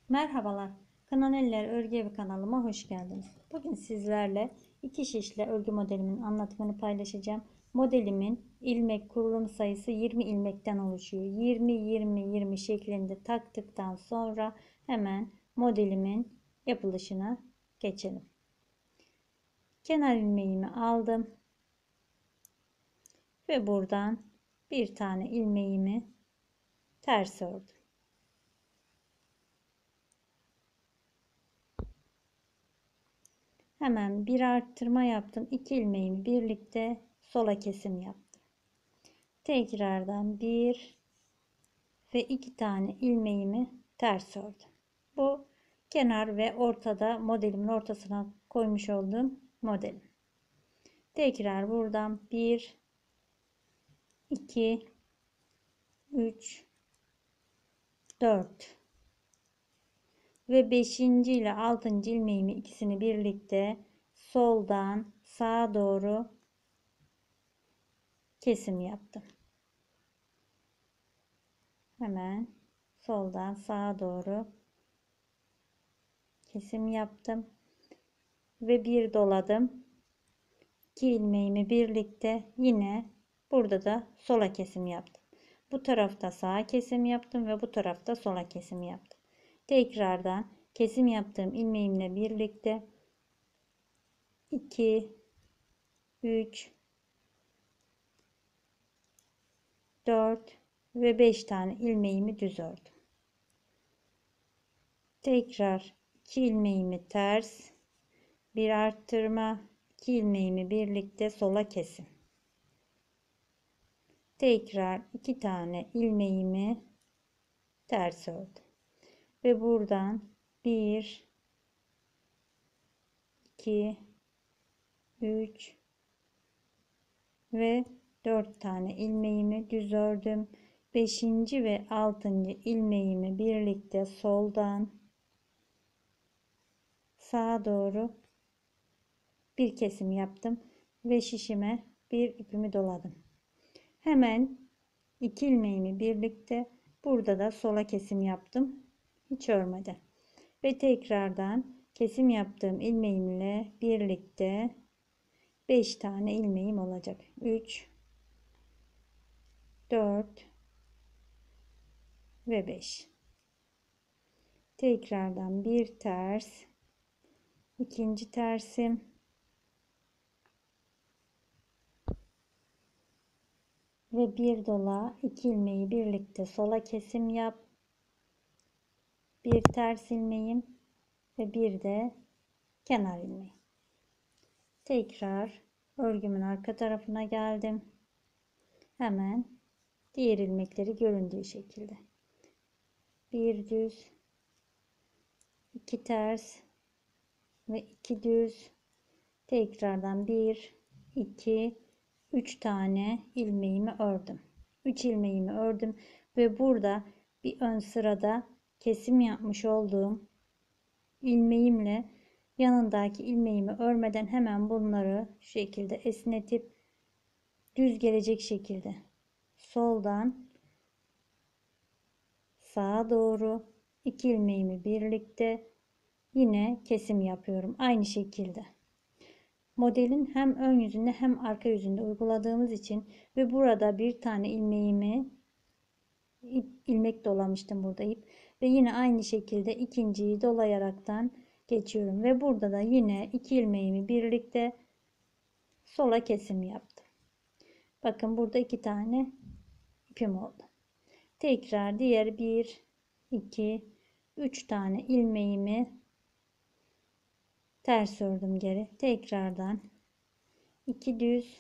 Merhabalar, Kanal Örgü Evi kanalıma hoş geldiniz. Bugün sizlerle iki şişle örgü modelimin anlatımını paylaşacağım. Modelimin ilmek kurulum sayısı 20 ilmekten oluşuyor. 20-20-20 şeklinde taktıktan sonra hemen modelimin yapılışına geçelim. Kenar ilmeğimi aldım ve buradan bir tane ilmeğimi ters ördüm. Hemen bir arttırma yaptım. 2 ilmeğimi birlikte sola kesim yaptım. Tekrardan bir ve 2 tane ilmeğimi ters ördüm. Bu kenar ve ortada modelimin ortasına koymuş olduğum modelim. Tekrar buradan 1 2 3 4 ve 5. ile 6. ilmeğimi ikisini birlikte soldan sağa doğru kesim yaptım. Hemen soldan sağa doğru kesim yaptım ve bir doladım. 2 ilmeğimi birlikte yine burada da sola kesim yaptım. Bu tarafta sağa kesim yaptım ve bu tarafta sola kesim yaptım. Tekrardan kesim yaptığım ilmeğimle birlikte 2 3 4 ve 5 tane ilmeğimi düz ördüm. Tekrar 2 ilmeğimi ters, bir arttırma, 2 ilmeğimi birlikte sola kesim. Tekrar 2 tane ilmeğimi ters ördüm. Ve buradan 1 2 3 ve 4 tane ilmeğimi düz ördüm. 5. ve 6. ilmeğimi birlikte soldan sağa doğru bir kesim yaptım ve şişime bir ipimi doladım. Hemen 2 ilmeğimi birlikte burada da sola kesim yaptım. Hiç örmeden. Ve tekrardan kesim yaptığım ilmeğimle birlikte 5 tane ilmeğim olacak. 3 4 ve 5. Tekrardan bir ters, ikinci tersim ve bir dola, 2 ilmeği birlikte sola kesim yap. Bir ters ilmeğim ve bir de kenar ilmeği. Tekrar örgümün arka tarafına geldim. Hemen diğer ilmekleri göründüğü şekilde. Bir düz, 2 ters ve 2 düz. Tekrardan 1 2 3 tane ilmeğimi ördüm. 3 ilmeğimi ördüm ve burada bir ön sırada kesim yapmış olduğum ilmeğimle yanındaki ilmeğimi örmeden hemen bunları şu şekilde esnetip düz gelecek şekilde soldan sağa doğru 2 ilmeğimi birlikte yine kesim yapıyorum aynı şekilde. Modelin hem ön yüzünde hem arka yüzünde uyguladığımız için ve burada bir tane ilmeğimi ilmek dolamıştım burada ip ve yine aynı şekilde ikinciyi dolayaraktan geçiyorum ve burada da yine 2 ilmeğimi birlikte sola kesim yaptım. Bakın burada 2 tane ipim oldu. Tekrar diğer 1 2 3 tane ilmeğimi ters ördüm geri. Tekrardan 2 düz,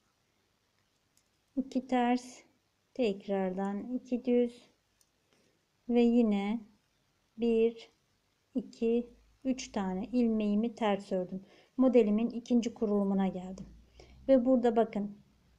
2 ters, tekrardan 2 düz ve yine 1 2 3 tane ilmeğimi ters ördüm. Modelimin ikinci kurulumuna geldim. Ve burada bakın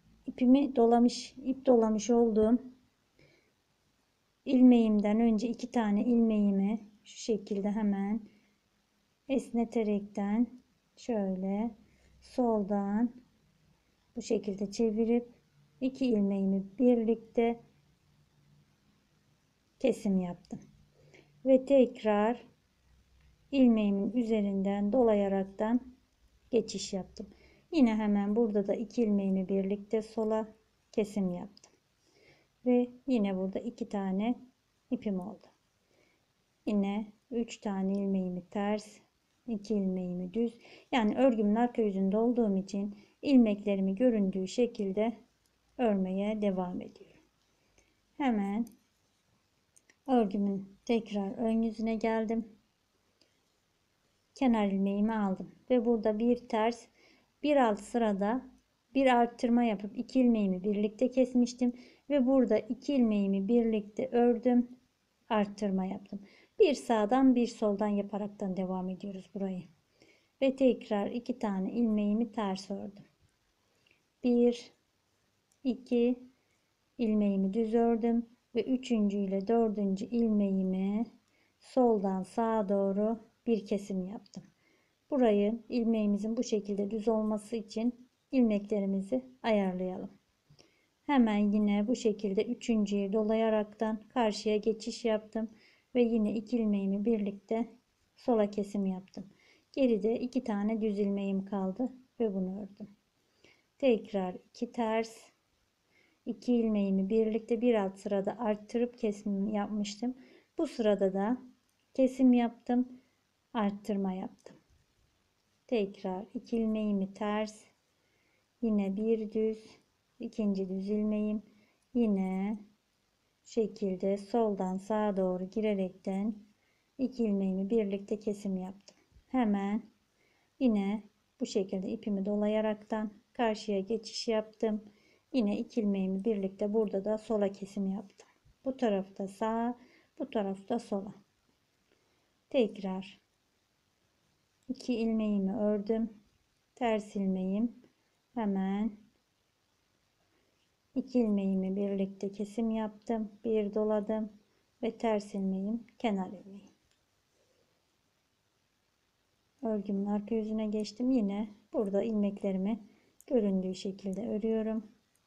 ip dolamış olduğum ilmeğimden önce 2 tane ilmeğimi şu şekilde hemen esneterekten şöyle soldan bu şekilde çevirip 2 ilmeğimi birlikte kesim yaptım. ve tekrar ilmeğimin üzerinden dolayaraktan geçiş yaptım. Yine hemen burada da 2 ilmeğimi birlikte sola kesim yaptım. Ve yine burada 2 tane ipim oldu. Yine 3 tane ilmeğimi ters, 2 ilmeğimi düz. Yani örgümün arka yüzünde olduğum için ilmeklerimi göründüğü şekilde örmeye devam ediyorum. Hemen örgümün tekrar ön yüzüne geldim. Kenar ilmeğimi aldım ve burada bir ters, bir alt sırada bir arttırma yapıp 2 ilmeğimi birlikte kesmiştim ve burada 2 ilmeğimi birlikte ördüm, arttırma yaptım. Bir sağdan bir soldan yaparaktan devam ediyoruz burayı. Ve tekrar 2 tane ilmeğimi ters ördüm. 1 2 ilmeğimi düz ördüm ve 3. ile 4. ilmeğimi soldan sağa doğru bir kesim yaptım. Burayı ilmeğimizin bu şekilde düz olması için ilmeklerimizi ayarlayalım. Hemen yine bu şekilde 3.'yi dolayaraktan karşıya geçiş yaptım ve yine 2 ilmeğimi birlikte sola kesim yaptım. Geride 2 tane düz ilmeğim kaldı ve bunu ördüm. Tekrar 2 ters, 2 ilmeğimi birlikte bir alt sırada arttırıp kesim yapmıştım. Bu sırada da kesim yaptım, arttırma yaptım. Tekrar 2 ilmeğimi ters, yine bir düz, ikinci düz ilmeğim, yine şekilde soldan sağa doğru girerekten 2 ilmeğimi birlikte kesim yaptım. Hemen yine bu şekilde ipimi dolayaraktan karşıya geçiş yaptım. Yine 2 ilmeğimi birlikte burada da sola kesim yaptım. Bu tarafta sağa, bu tarafta sola. Tekrar 2 ilmeğimi ördüm. Ters ilmeğim, hemen 2 ilmeğimi birlikte kesim yaptım. Bir doladım ve ters ilmeğim, kenar ilmeğim. Örgümün arka yüzüne geçtim. Yine burada ilmeklerimi göründüğü şekilde örüyorum.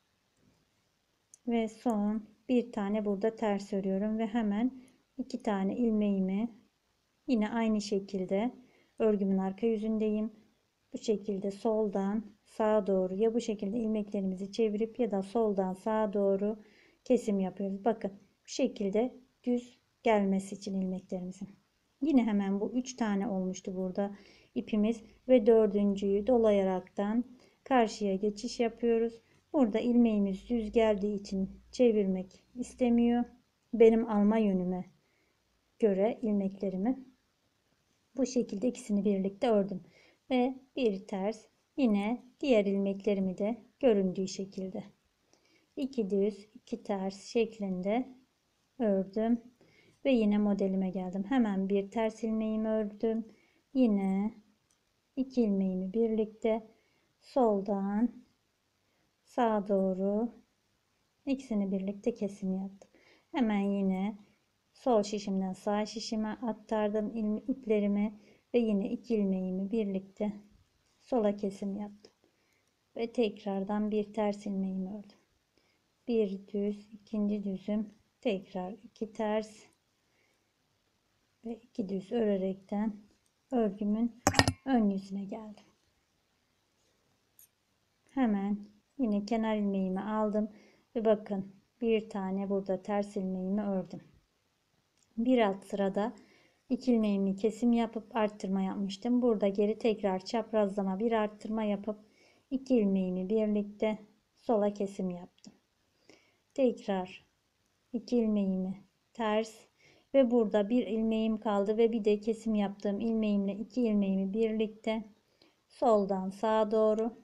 Ve son bir tane burada ters örüyorum ve hemen 2 tane ilmeğimi yine aynı şekilde örgümün arka yüzündeyim. Bu şekilde soldan sağa doğru, ya bu şekilde ilmeklerimizi çevirip ya da soldan sağa doğru kesim yapıyoruz. Bakın bu şekilde düz gelmesi için ilmeklerimizin. Yine hemen bu 3 tane olmuştu burada ipimiz ve 4.'yü dolayaraktan karşıya geçiş yapıyoruz. Burada ilmeğimiz düz geldiği için çevirmek istemiyor. Benim alma yönüme göre ilmeklerimi bu şekilde ikisini birlikte ördüm. Ve bir ters, yine diğer ilmeklerimi de göründüğü şekilde 2 düz 2 ters şeklinde ördüm ve yine modelime geldim. Hemen bir ters ilmeğimi ördüm. Yine 2 ilmeğimi birlikte soldan sağa doğru ikisini birlikte kesim yaptım. Hemen yine sol şişimden sağ şişime aktardım iplerimi ve yine 2 ilmeğimi birlikte sola kesim yaptım. Ve tekrardan bir ters ilmeğimi ördüm. Bir düz, ikinci düzüm, tekrar 2 ters ve 2 düz örerekten örgümün ön yüzüne geldim. Hemen yine kenar ilmeğimi aldım ve bakın bir tane burada ters ilmeğimi ördüm. Bir alt sırada 2 ilmeğimi kesim yapıp arttırma yapmıştım. Burada geri tekrar çaprazlama bir arttırma yapıp 2 ilmeğimi birlikte sola kesim yaptım. Tekrar 2 ilmeğimi ters ve burada bir ilmeğim kaldı ve bir de kesim yaptığım ilmeğimle 2 ilmeğimi birlikte soldan sağa doğru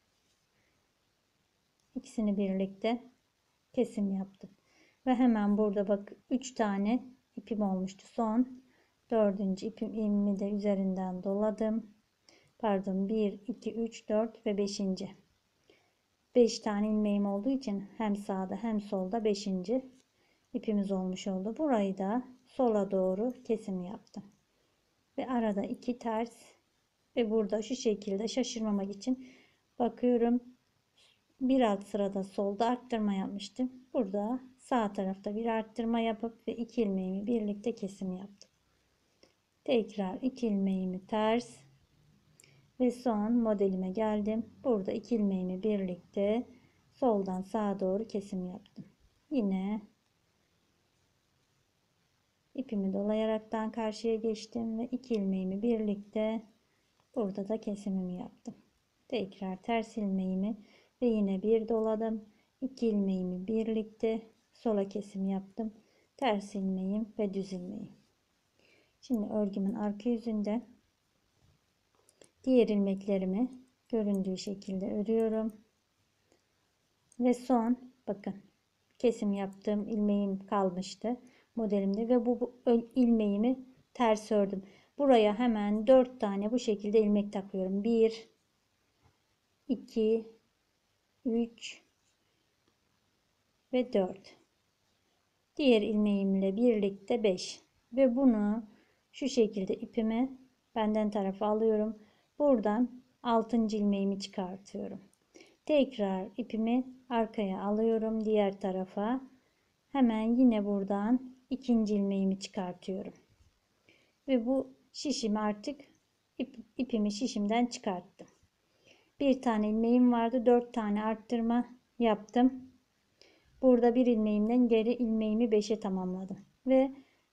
ikisini birlikte kesim yaptım. Ve hemen burada bak 3 tane ipim olmuştu. Son 4. ipimi de üzerinden doladım. Pardon, 1 2 3 4 ve 5. 5 tane ilmeğim olduğu için hem sağda hem solda 5. ipimiz olmuş oldu. Burayı da sola doğru kesim yaptım. Ve arada 2 ters ve burada şu şekilde şaşırmamak için bakıyorum. bir alt sırada solda arttırma yapmıştım. Burada sağ tarafta bir arttırma yapıp ve 2 ilmeğimi birlikte kesim yaptım. Tekrar 2 ilmeğimi ters ve son modelime geldim. Burada 2 ilmeğimi birlikte soldan sağa doğru kesim yaptım. Yine ipimi dolayaraktan karşıya geçtim ve 2 ilmeğimi birlikte burada da kesimimi yaptım. Tekrar ters ilmeğimi ve yine bir doladım. 2 ilmeğimi birlikte sola kesim yaptım. Ters ilmeğim ve düz ilmeğim. Şimdi örgümün arka yüzünde diğer ilmeklerimi göründüğü şekilde örüyorum. Ve son bakın kesim yaptığım ilmeğim kalmıştı modelimde ve bu ilmeğimi ters ördüm. Buraya hemen 4 tane bu şekilde ilmek takıyorum. 1 2 3 ve 4. Diğer ilmeğimle birlikte 5 ve bunu şu şekilde ipimi benden tarafa alıyorum. Buradan 6. ilmeğimi çıkartıyorum. Tekrar ipimi arkaya alıyorum diğer tarafa. Hemen yine buradan 2. ilmeğimi çıkartıyorum. Ve bu şişimi artık ipimi şişimden çıkarttım. Bir tane ilmeğim vardı. 4 tane arttırma yaptım. Burada bir ilmeğimden geri ilmeğimi 5'e tamamladım. Ve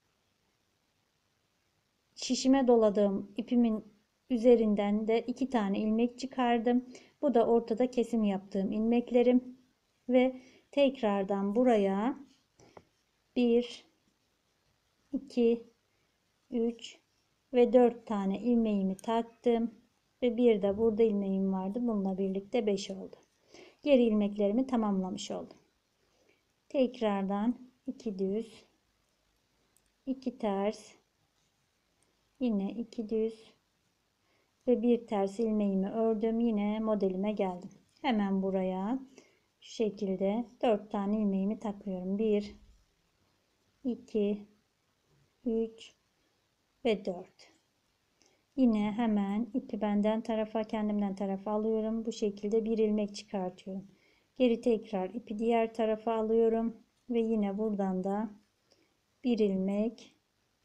şişime doladığım ipimin üzerinden de 2 tane ilmek çıkardım. Bu da ortada kesim yaptığım ilmeklerim. Ve tekrardan buraya 1, 2, 3 ve 4 tane ilmeğimi taktım. Ve bir de burada ilmeğim vardı. Bununla birlikte 5 oldu. Geri ilmeklerimi tamamlamış oldum. Tekrardan 2 düz, 2 ters, yine 2 düz ve bir ters ilmeğimi ördüm. Yine modelime geldim. Hemen buraya şu şekilde 4 tane ilmeğimi takıyorum. 1 2 3 ve 4. Yine hemen ipi benden tarafa, kendimden tarafa alıyorum. Bu şekilde bir ilmek çıkartıyorum. Geri tekrar ipi diğer tarafa alıyorum ve yine buradan da bir ilmek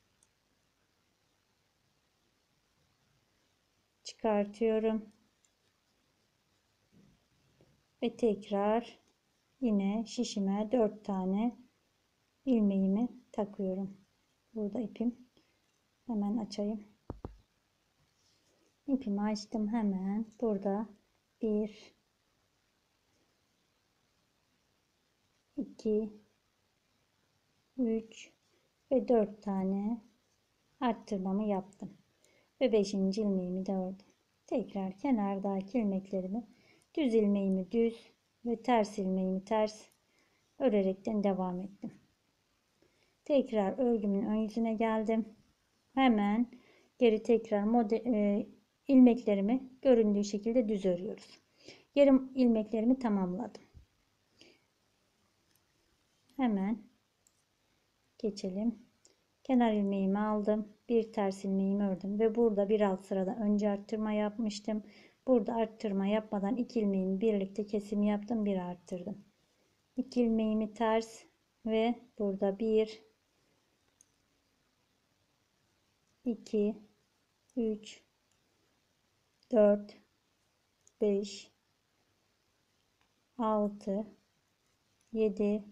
çıkartıyorum. Ve tekrar yine şişime 4 tane ilmeğimi takıyorum. Burada ipim. Hemen açayım. İpimi açtım hemen. Burada 1 2 3 ve 4 tane arttırmamı yaptım. Ve 5. ilmeğimi de ördüm. Tekrar kenardaki ilmeklerimi düz ilmeğimi düz ve ters ilmeğimi ters örerekten devam ettim. Tekrar örgümün ön yüzüne geldim. Hemen geri tekrar ilmeklerimi göründüğü şekilde düz örüyoruz. Yarım ilmeklerimi tamamladım. Hemen geçelim. Kenar ilmeğimi aldım. Bir ters ilmeğimi ördüm ve burada bir alt sırada önce arttırma yapmıştım. Burada arttırma yapmadan 2 ilmeğimi birlikte kesim yaptım. Bir arttırdım. 2 ilmeğimi ters ve burada 1 2 3 4 5 6 7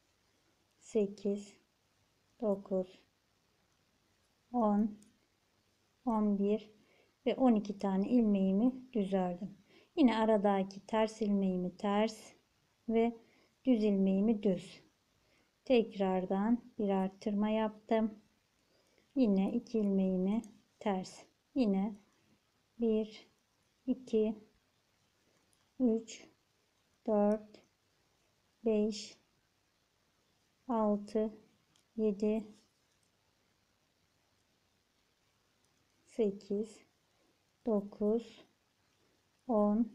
8 9 10 11 ve 12 tane ilmeğimi düz ördüm. Yine aradaki ters ilmeğimi ters ve düz ilmeğimi düz. Tekrardan bir arttırma yaptım. Yine 2 ilmeğimi ters. Yine 1 2 3 4 5 6 7 8 9 10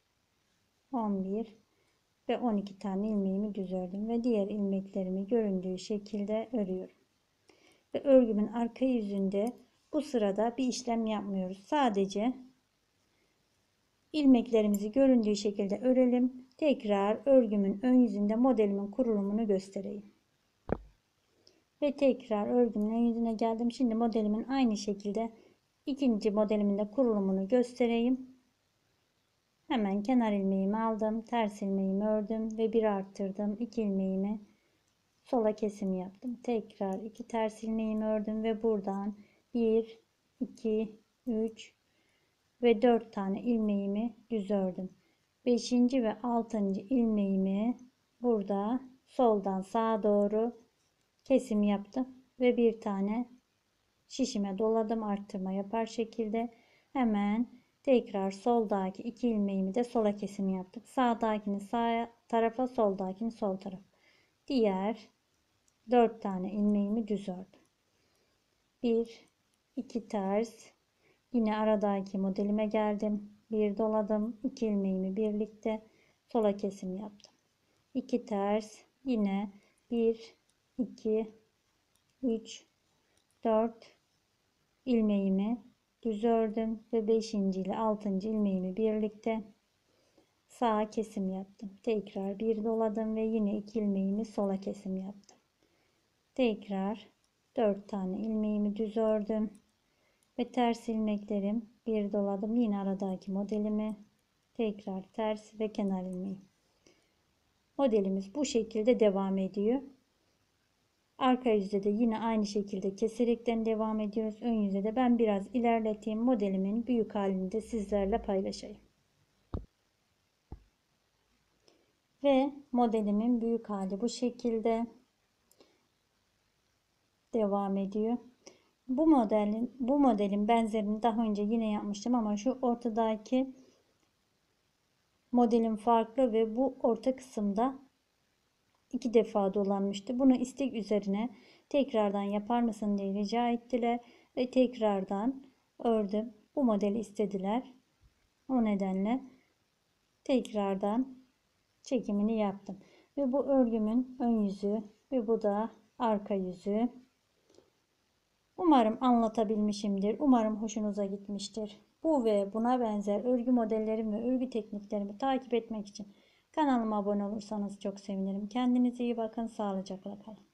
11 ve 12 tane ilmeğimi düz ördüm ve diğer ilmeklerimi göründüğü şekilde örüyorum. Ve örgümün arka yüzünde bu sırada bir işlem yapmıyoruz. Sadece ilmeklerimizi göründüğü şekilde örelim. Tekrar örgümün ön yüzünde modelimin kurulumunu göstereyim. Ve tekrar örgümün ön yüzüne geldim. Şimdi modelimin aynı şekilde ikinci modelimin de kurulumunu göstereyim. Hemen kenar ilmeğimi aldım. Ters ilmeğimi ördüm ve bir arttırdım. 2 ilmeğimi sola kesim yaptım. Tekrar 2 ters ilmeğimi ördüm ve buradan 1, 2, 3 ve 4 tane ilmeğimi düz ördüm. 5. ve 6. ilmeğimi burada soldan sağa doğru kesim yaptım ve bir tane şişime doladım, arttırma yapar şekilde. Hemen tekrar soldaki 2 ilmeğimi de sola kesim yaptık. Sağdakini sağ tarafa, soldakini sol taraf. Diğer 4 tane ilmeğimi düz ördüm. 1, 2 ters. Yine aradaki modelime geldim. Bir doladım. 2 ilmeğimi birlikte sola kesim yaptım. 2 ters. Yine 1, 2, 3, 4 ilmeğimi düz ördüm ve 5. ile 6. ilmeğimi birlikte sağa kesim yaptım. Tekrar bir doladım ve yine 2 ilmeğimi sola kesim yaptım. Tekrar 4 tane ilmeğimi düz ördüm ve ters ilmeklerim bir doladım. Yine aradaki modelimi tekrar ters ve kenar ilmeği. Modelimiz bu şekilde devam ediyor. Arka yüzde de yine aynı şekilde keserekten devam ediyoruz. Ön yüzde de ben biraz ilerleteyim. Modelimin büyük halini de sizlerle paylaşayım. Ve modelimin büyük hali bu şekilde devam ediyor. Bu modelin benzerini daha önce yine yapmıştım ama şu ortadaki modelin farklı ve bu orta kısımda 2 defa dolanmıştı. Bunu istek üzerine tekrardan yapar mısın diye rica ettiler ve tekrardan ördüm. Bu modeli istediler. O nedenle tekrardan çekimini yaptım. Ve bu örgümün ön yüzü ve bu da arka yüzü. Umarım anlatabilmişimdir. Umarım hoşunuza gitmiştir. Bu ve buna benzer örgü modellerimi ve örgü tekniklerimi takip etmek için kanalıma abone olursanız çok sevinirim. Kendinize iyi bakın. Sağlıcakla kalın.